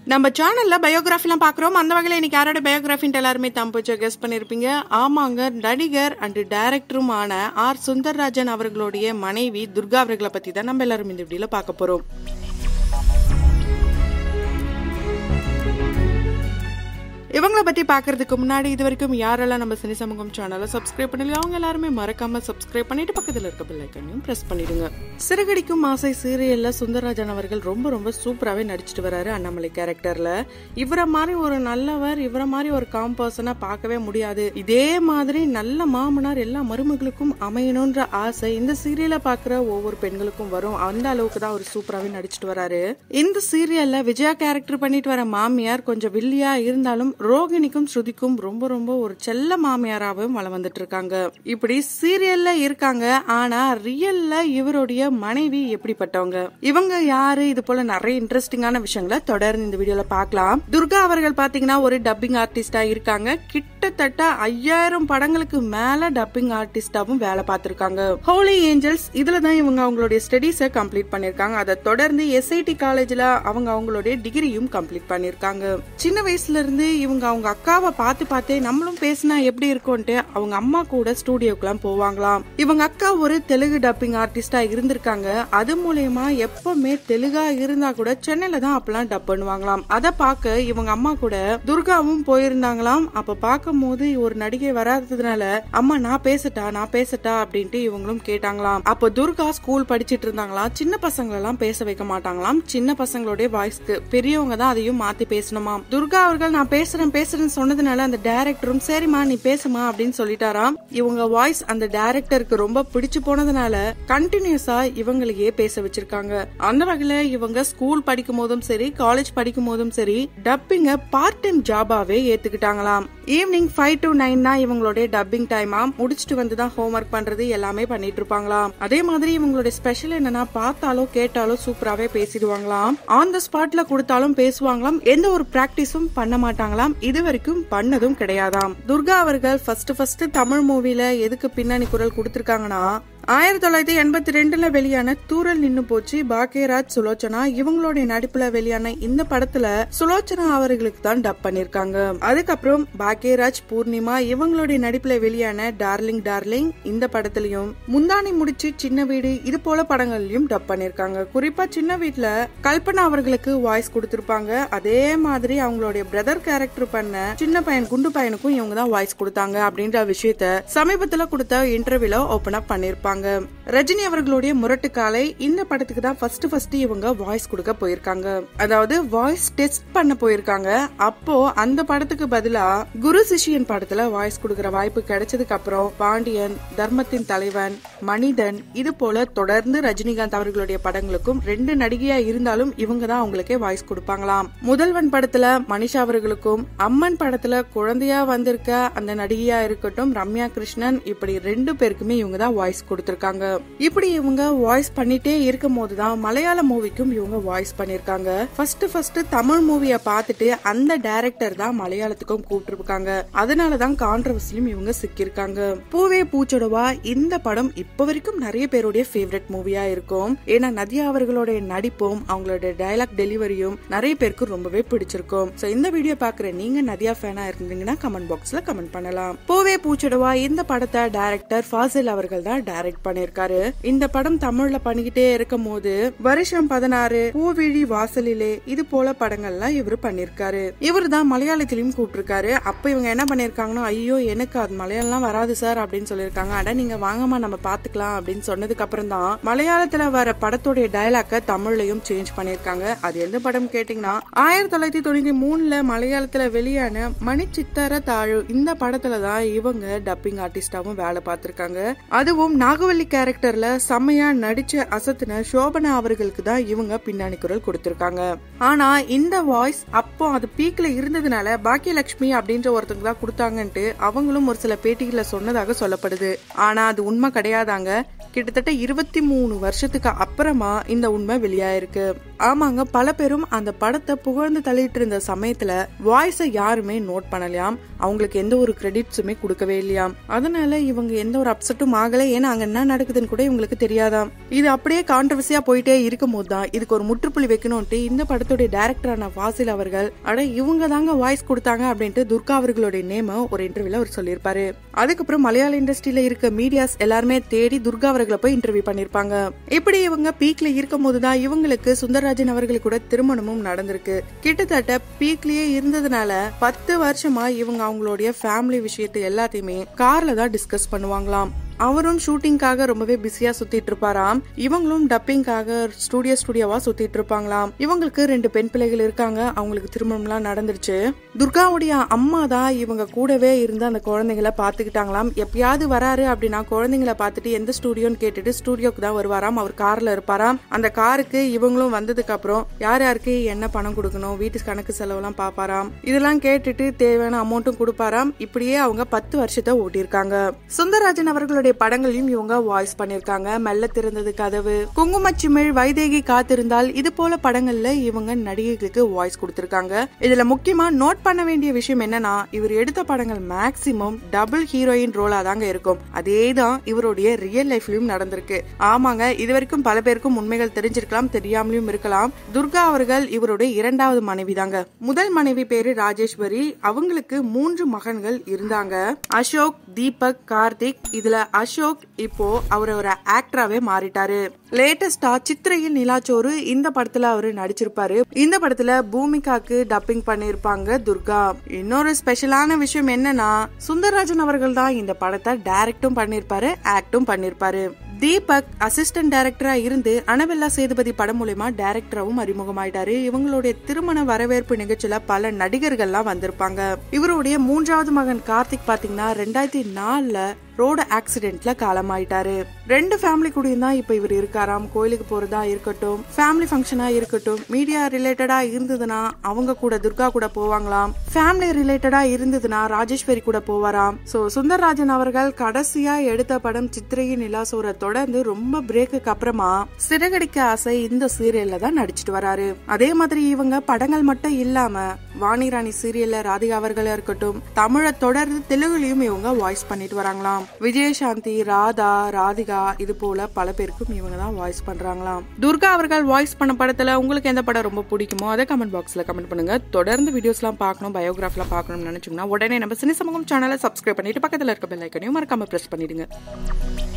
நம்ம சேனல்ல பயோகிராஃபிலாம் பாக்குறோம். அந்த வகையில இன்னைக்கு யாரோட பயோகிராஃபின்னு எல்லாருமே தம்பிச்சு கெஸ் பண்ணிருப்பீங்க. ஆமாங்க, நடிகர் அண்ட் டைரக்டருமான R.Sundarrajan அவர்களுடைய மனைவி துர்கா அவர்களை பத்தி தான் நம்ம எல்லாரும் இந்த வீடியோல பார்க்க போறோம். இவங்களை பத்தி பாக்குறதுக்கு முன்னாடி இது வரைக்கும் யாரெல்லாம் நம்ம சினி சமூகம் சேனலை சப்ஸ்கிரைப் பண்ணல அவங்க எல்லாருமே மறக்காம சப்ஸ்கிரைப் பண்ணிட்டு பக்கத்துல இருக்க பெல் ஐகானையும் பிரஸ் பண்ணிடுங்க. சிறகடிக்கும் ஆசை சீரியல்ல சுந்தரராஜன் அவர்கள் ரொம்ப சூப்பராகவே நடிச்சிட்டு வராரு அண்ணாமலை கேரக்டர்ல. இவரை மாதிரி ஒரு நல்லவர், இவரை மாதிரி ஒரு காம் பர்சனா பார்க்கவே முடியாது. இதே மாதிரி நல்ல மாமனார் எல்லா மருமகளுக்கும் அமையணும்ன்ற ஆசை இந்த சீரியலை பாக்குற ஒவ்வொரு பெண்களுக்கும் வரும். அந்த அளவுக்கு தான் அவர் சூப்பராகவே நடிச்சிட்டு வராரு. இந்த சீரியல்ல விஜயா கேரக்டர் பண்ணிட்டு வர மாமியார் கொஞ்சம் வில்லியா இருந்தாலும் ரோகிணிக்கும் ஸ்ருதிக்கும் ரொம்ப ஒரு செல்ல மாமியாராவும் வளம் வந்துட்டு இருக்காங்க. இப்படி சீரியல்ல இருக்காங்க. ஆனா ரியல்ல இவருடைய மனைவி எப்படிப்பட்டவங்க, இவங்க யாரு, இது போல நிறைய இன்ட்ரெஸ்டிங்கான விஷயங்களை தொடர்ந்து இந்த வீடியோல பார்க்கலாம். துர்கா அவர்கள் பாத்தீங்கன்னா ஒரு டப்பிங் ஆர்டிஸ்டா இருக்காங்க. கிட்டத்தட்ட 5000 படங்களுக்கு மேல டப்பிங் ஆர்டிஸ்டாவும் வேலை பார்த்திருக்காங்க. ஹோலி ஏஞ்சல்ஸ் இதுலதான் இவங்க அவங்களுடைய ஸ்டடீஸை கம்ப்ளீட் பண்ணிருக்காங்க. அதை தொடர்ந்து SIT காலேஜ்ல அவங்களுடைய டிகிரியும் கம்ப்ளீட் பண்ணிருக்காங்க. சின்ன வயசுல இருந்து அவங்க அக்காவை பார்த்தே நம்மளும் பேசினா எப்படி இருக்கும்ட்டு அவங்க அம்மா கூட ஸ்டூடியோக்குலாம் போவாங்களாம். இவங்க அக்கா ஒரு தெலுங்கு டப்பிங் ஆர்டிஸ்டா இருந்திருக்காங்க. அது மூலமா எப்பவுமே தெலுங்கா இருந்தா கூட சென்னையில தான் அப்பெல்லாம் டப் பண்ணுவாங்களாம். அதை பார்க்க இவங்க அம்மா கூட துர்காவும் போயிருந்தாங்களாம். அப்ப பார்க்கும் போது ஒரு நடிகை வராததுனால அம்மா நான் பேசட்டா அப்படின்ட்டு இவங்களும் கேட்டாங்களாம். அப்ப துர்கா ஸ்கூல் படிச்சிட்டு இருந்தாங்களாம். சின்ன பசங்களை எல்லாம் பேச வைக்க மாட்டாங்களாம். சின்ன பசங்களுடைய வாய்ஸ்க்கு பெரியவங்க தான் அதையும் மாத்தி பேசணுமாம். துர்கா அவர்கள் நான் பேசுறேன்னு சொன்னதுனால அந்த டைரக்டரும் சரிமா நீ பேசுமா அப்படின்னு சொல்லிட்டாராம். இவங்க வாய்ஸ் அந்த டைரக்டருக்கு ரொம்ப பிடிச்சு போனதுனால கண்டினியூஸா இவங்களையே பேச வச்சிருக்காங்க. அந்த வகையில இவங்க ஸ்கூல் படிக்கும் போதும் சரி, காலேஜ் படிக்கும் போதும் சரி, டப்பிங்க பார்ட் டைம் ஜாபாவே ஏத்துக்கிட்டாங்களாம். ஈவினிங் 5 to 9 தான் இவங்களுடைய டப்பிங் டைமா. முடிச்சுட்டு வந்துதான் ஹோம் ஒர்க் பண்றது எல்லாமே பண்ணிட்டு இருப்பாங்களாம். அதே மாதிரி இவங்களுடைய ஸ்பெஷல் என்னன்னா பார்த்தாலோ கேட்டாலோ சூப்பராகவே பேசிடுவாங்களாம். ஆன் த ஸ்பாட்ல கொடுத்தாலும் பேசுவாங்களாம். எந்த ஒரு பிராக்டிஸும் பண்ண மாட்டாங்களாம். இது வரைக்கும் பண்ணதும் கிடையாதாம். துர்கா அவர்கள் ஃபர்ஸ்ட் தமிழ் மூவில எதுக்கு பின்னணி குரல் கொடுத்திருக்காங்கன்னா 1982 வெளியான தூரல் நின்னு போச்சு, பாக்கியராஜ், சுலோச்சனா இவங்களுடைய நடிப்புல வெளியான இந்த படத்துல சுலோச்சனா அவர்களுக்கு தான் டப் பண்ணிருக்காங்க. அதுக்கப்புறம் பாக்கியராஜ், பூர்ணிமா இவங்களுடைய நடிப்புல வெளியான டார்லிங் இந்த படத்திலையும், முந்தானி முடிச்சு, சின்ன வீடு இது போல படங்கள்லயும் டப் பண்ணிருக்காங்க. குறிப்பா சின்ன வீட்டுல கல்பனா அவர்களுக்கு வாய்ஸ் கொடுத்திருப்பாங்க. அதே மாதிரி அவங்களுடைய பிரதர் கேரக்டர் பண்ண சின்ன பையன் குண்டு பையனுக்கும் இவங்க தான் வாய்ஸ் கொடுத்தாங்க அப்படின்ற விஷயத்த சமீபத்துல கொடுத்த இன்டர்வியூல ஓபன் அப் பண்ணிருப்பாங்க. ரஜினி அவர்களுடைய முரட்டு காலை இந்த படத்துக்கு தான் ஃபர்ஸ்ட் இவங்க வாய்ஸ் கொடுக்க போயிருக்காங்க. அதாவது வாய்ஸ் டெஸ்ட் பண்ண போயிருக்காங்க. அப்போ அந்த படத்துக்கு பதிலா குரு சிஷியன் படத்துல வாய்ஸ் கொடுக்கற வாய்ப்பு கிடைச்சதுக்கு அப்புறம் பாண்டியன், தர்மத்தின் தலைவன், மனிதன் இது போல தொடர்ந்து ரஜினிகாந்த் அவர்களுடைய படங்களுக்கும் 2 நடிகையா இருந்தாலும் இவங்க தான் அவங்களுக்கே வாய்ஸ் கொடுப்பாங்களாம். முதல்வன் படத்துல மனிஷா அவர்களுக்கும், அம்மன் படத்துல குழந்தையா வந்திருக்க அந்த நடிகையா இருக்கட்டும் ரம்யா கிருஷ்ணன், இப்படி 2 பேருக்குமே இவங்க தான் வாய்ஸ் கொடுத்திருக்காங்க. இப்படி இவங்க வாய்ஸ் பண்ணிட்டே இருக்கும் போதுதான் மலையாள மூவிக்கும் இவங்க வாய்ஸ் பண்ணிருக்காங்க. ஃபர்ஸ்ட் தமிழ் மூவிய பார்த்துட்டு அந்த டைரக்டர் தான் மலையாளத்துக்கும் கூப்பிட்டுருக்காங்க. அதனாலதான் கான்ட்ரவர்சியும் இவங்க சிக்கிருக்காங்க. பூவே பூச்சொடவா இந்த படம் இப்ப வரைக்கும் நிறைய பேருடைய ஃபேவரட் மூவியா இருக்கும். ஏன்னா நதியா அவர்களுடைய நடிப்பும் அவங்களுடைய டயலாக் டெலிவரியும் நிறைய பேருக்கு ரொம்பவே பிடிச்சிருக்கும். சோ இந்த வீடியோ பாக்குற நீங்க நதியா ஃபேனா இருந்தீங்கன்னா கமெண்ட் பாக்ஸ்ல கமெண்ட் பண்ணலாம். பூவே பூச்சொடவா இந்த படத்தை டைரக்டர் ஃபாசில் அவர்கள் தான் டைரக்ட் பண்ணிருக்காரு. இந்த படம் தமிழ்ல பண்ணிக்கிட்டே இருக்கும் போது வருஷம் 16, பூவிழி வாசலிலே இது போல படங்கள்லாம் இவரு பண்ணிருக்காரு. இவரு தான் மலையாளத்திலயும் கூப்பிட்டிருக்காரு. அப்ப இவங்க என்ன பண்ணிருக்காங்கன்னா ஐயோ எனக்கு அது மலையாளம் வராது சார் அப்படின்னு சொல்லிருக்காங்க. அட நீங்க வாங்கம்மா நம்ம பாத்துக்கலாம் அப்படின்னு சொன்னதுக்கு அப்புறம் தான் மலையாளத்துல வர படத்துடைய டயலாக்க தமிழ்லயும் சேஞ்ச் பண்ணிருக்காங்க. அது எந்த படம் கேட்டீங்கன்னா 1993 மலையாளத்துல வெளியான மணிச்சித்திர தாழு இந்த படத்துலதான் இவங்க டப்பிங் ஆர்டிஸ்டாவும் வேலை பார்த்திருக்காங்க. அதுவும் நாகவல்லி கேரக்டர்ல செம்மையா நடிச்ச அசத்துன சோபனா அவர்களுக்கு தான் இவங்க பின்னணி குரல் கொடுத்திருக்காங்க. ஆனா இந்த வாய்ஸ் அப்போ அது பீக்ல இருந்ததுனால பாக்கியலட்சுமி அப்படின்ற ஒருத்தங்க தான் கொடுத்தாங்கன்ட்டு அவங்களும் ஒரு சில பேட்டிகளை சொன்னதாக சொல்லப்படுது. ஆனா அது உண்மை கிடையாதாங்க. கிட்டத்தட்ட 23 வருஷத்துக்கு அப்புறமா இந்த உண்மை வெளியாயிருக்கு. ஆமாங்க, பல பேரும் அந்த படத்தை புகழ்ந்து தள்ளிட்டு இருந்த சமயத்துல வாய்ஸை யாருமே நோட் பண்ணலையாம், அவங்களுக்கு எந்த ஒரு கிரெடிட்ஸுமே கொடுக்கவே இல்லையாம். அதனால இவங்க எந்த ஒரு அப்செட்டும் ஆகல. ஏன்னா அங்க என்ன நடக்குதுன்னு கூட இவங்களுக்கு தெரியாதாம். இது அப்படியே கான்ட்ரவர்சியா போயிட்டே இருக்கும் போதுதான் இதுக்கு ஒரு முற்றுப்புள்ளி வைக்கணும்ட்டு இந்த படத்துடைய டைரக்டரான வாசில் அவர்கள் இவங்க தாங்க வாய்ஸ் கொடுத்தாங்க அப்படின்ட்டு துர்கா அவர்களுடைய நேம ஒரு இன்டர்வியூல அவர் சொல்லியிருப்பாரு. அதுக்கப்புறம் மலையாள இண்டஸ்ட்ரியில இருக்க மீடியாஸ் எல்லாருமே தேடி துர்கா அவர்களை போய் இன்டர்வியூ பண்ணிருப்பாங்க. இப்படி இவங்க பீக்ல இருக்கும் போதுதான் இவங்களுக்கு சுந்தரராஜன் அவர்களுக்கு கூட திருமணமும் நடந்திருக்கு. கிட்டத்தட்ட பீக்லயே இருந்ததுனால 10 வருஷமா இவங்க அவங்களுடைய ஃபேமிலி விஷயத்தை எல்லாத்தையுமே கார்ல தான் டிஸ்கஸ் பண்ணுவாங்களாம். அவரும் ஷூட்டிங்காக ரொம்பவே பிஸியா சுத்திட்டு இருப்பாராம். இவங்களும் டப்பிங்காக ஸ்டுடியோவா சுத்திட்டு இருப்பாங்களாம். இவங்களுக்கு 2 பெண் பிள்ளைகள் இருக்காங்க. அவங்களுக்கு திருமணம் எல்லாம் நடந்துருச்சு. துர்காவுடைய அம்மா தான் இவங்க கூடவே இருந்து அந்த குழந்தைங்களை பாத்துக்கிட்டாங்களாம். எப்பயாவது வராரு அப்படின்னா குழந்தைங்களை பாத்துட்டு எந்த ஸ்டுடியோன்னு கேட்டுட்டு ஸ்டுடியோக்கு தான் வருவாராம். அவர் கார்ல இருப்பாராம். அந்த காருக்கு இவங்களும் வந்ததுக்கு அப்புறம் யார் யாருக்கு என்ன பணம் கொடுக்கணும், வீட்டு கணக்கு செலவெல்லாம் பாப்பாராம். இதெல்லாம் கேட்டுட்டு தேவையான அமௌண்ட்டும் கொடுப்பாராம். இப்படியே அவங்க 10 வருஷத்தை ஓட்டிருக்காங்க. சுந்தரராஜன் அவர்களுடைய படங்களையும் இவங்க வாய்ஸ் பண்ணிருக்காங்க. மெல்ல திறந்தது கதவு, குங்குமச்சிமிழ், வைதேகி காத்திருந்தால், இது போல படங்கள்ல இவங்க நடிகைகளுக்கு வாய்ஸ் கொடுத்திருக்காங்க. இதுல முக்கியமா நோட் பண்ண வேண்டிய விஷயம் என்னன்னா, இவர் எடுத்த படங்கள் மேக்சிமம் டபுள் ஹீரோயின் ரோலா தாங்க இருக்கும். அதேதான் இவருடைய ரியல் லைஃப்லயும் நடந்திருக்கு. ஆமாங்க, இதுவரைக்கும் பல பேருக்கும் உண்மைகள் தெரிஞ்சிருக்கலாம், தெரியாமலும் இருக்கலாம். துர்கா அவர்கள் இவருடைய 2வது மனைவி தாங்க. முதல் மனைவி பேரு ராஜேஸ்வரி. அவங்களுக்கு 3 மகன்கள் இருந்தாங்க. அசோக், தீபக், கார்த்திக். இதுல அசோக் இப்போ அவர் ஒரு ஆக்டராவே மாறிட்டாரு. லேட்டஸ்டா சித்திரையில் நிலாச்சோறு இந்த படத்துல அவரு நடிச்சிருப்பாரு. இந்த படத்துல பூமிகாக்கு டப்பிங் பண்ணிருப்பாங்க துர்கா. இன்னொரு ஸ்பெஷலான விஷயம் என்னன்னா, சுந்தரராஜன் அவர்கள் தான் இந்த படத்தை டைரக்டும் பண்ணிருப்பாரு, ஆக்டும் பண்ணிருப்பாரு. தீபக் அசிஸ்டன்ட் டைரக்டரா இருந்து அனபெல்லா சேதுபதி படம் மூலமா டைரக்டராவும் அறிமுகமாயிட்டாரு. இவங்களுடைய திருமண வரவேற்பு நிகழ்ச்சியில பல நடிகர்கள்லாம் வந்திருப்பாங்க. இவருடைய 3வது மகன் கார்த்திக் பாத்தீங்கன்னா 2004ல ரோடு ஆக்சிடென்ட்ல காலமாயிட்டாரு. 2 ஃபேமிலி கூடயும் தான் இப்ப இவர் இருக்காராம். கோயிலுக்கு போறதா இருக்கட்டும், ஃபேமிலி ஃபங்க்ஷனா இருக்கட்டும், மீடியா ரிலேட்டடா இருந்ததுன்னா அவங்க கூட துர்கா கூட போவாங்களாம். ஃபேமிலி ரிலேட்டடா இருந்ததுன்னா ராஜேஸ்வரி கூட போவாராம். சோ சுந்தரராஜன் அவர்கள் கடைசியா எடுத்த படம் சித்திரையின் நிலாசோரை தொடர்ந்து ரொம்ப பிரேக்குக்கு அப்புறமா சிறகடிக்க ஆசை இந்த சீரியல்ல தான் நடிச்சிட்டு வராரு. அதே மாதிரி இவங்க படங்கள் மட்டும் இல்லாம வாணிராணி சீரியல்ல ராதிகா அவர்களா இருக்கட்டும், தமிழை தொடர்ந்து தெலுங்குலயும் இவங்க வாய்ஸ் பண்ணிட்டு வராங்களாம். விஜயசாந்தி, ராதா, ராதிகா, இது போல பல பேருக்கும் இவங்க தான் வாய்ஸ் பண்றாங்களாம். துர்கா அவர்கள் வாய்ஸ் பண்ண படத்துல உங்களுக்கு எந்த படம் ரொம்ப பிடிக்குமோ அதை கமெண்ட் பாக்ஸ்ல கமெண்ட் பண்ணுங்க. தொடர்ந்து வீடியோஸ் எல்லாம் பார்க்கணும், பயோகிராஃபிலாம் பார்க்கணும்னு நினைச்சீங்கன்னா உடனே நம்ம சினி சமூகம் சேனலை சப்ஸ்கிரைப் பண்ணிட்டு பக்கத்துல இருக்க பெல் ஐக்கனையும் மறக்காம பிரஸ் பண்ணிடுங்க.